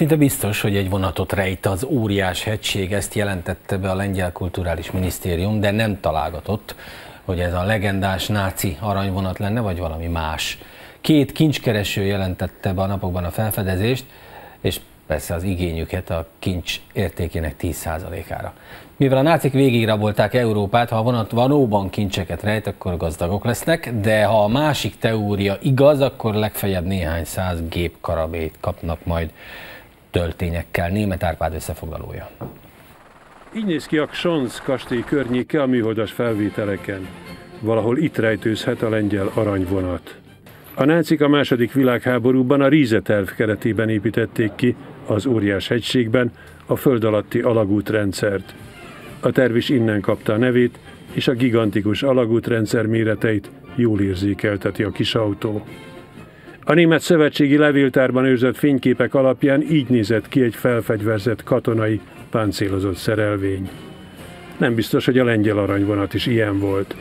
Szinte biztos, hogy egy vonatot rejt az óriás hegység, ezt jelentette be a lengyel kulturális minisztérium, de nem találgatott, hogy ez a legendás náci aranyvonat lenne, vagy valami más. 2 kincskereső jelentette be a napokban a felfedezést, és persze az igényüket a kincs értékének 10%-ára. Mivel a nácik végigrabolták Európát, ha a vonat valóban kincseket rejt, akkor gazdagok lesznek, de ha a másik teória igaz, akkor legfeljebb néhány száz gépkarabét kapnak majd töltényekkel. Németh Árpád összefoglalója. Így néz ki a Ksons kastély környéke a műholdas felvételeken. Valahol itt rejtőzhet a lengyel aranyvonat. A nácik a II. Világháborúban a Riese terv keretében építették ki az óriás hegységben a föld alatti alagútrendszert. A terv is innen kapta a nevét, és a gigantikus alagútrendszer méreteit jól érzékelteti a kis autó. A német szövetségi levéltárban őrzött fényképek alapján így nézett ki egy felfegyverzett katonai, páncélozott szerelvény. Nem biztos, hogy a lengyel aranyvonat is ilyen volt.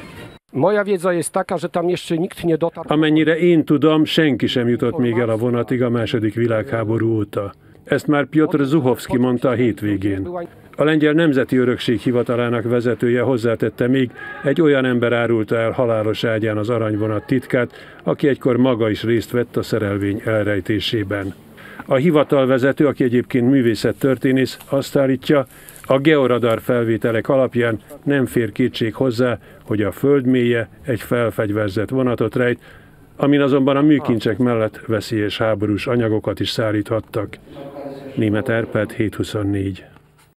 Amennyire én tudom, senki sem jutott még el a vonatig a II. Világháború óta. Ezt már Piotr Zuchowski mondta a hétvégén. A lengyel nemzeti örökség hivatalának vezetője hozzátette még, egy olyan ember árulta el halálos ágyán az aranyvonat titkát, aki egykor maga is részt vett a szerelvény elrejtésében. A hivatalvezető, aki egyébként művészettörténész, azt állítja, a georadar felvételek alapján nem fér kétség hozzá, hogy a föld mélye egy felfegyverzett vonatot rejt, amin azonban a műkincsek mellett veszélyes háborús anyagokat is szállíthattak. Németh Árpád, 7/24.